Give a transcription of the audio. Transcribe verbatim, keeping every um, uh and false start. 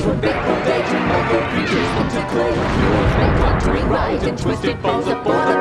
from big, big, mobile creatures into clay of yours, and conjuring light and twisted bones aboard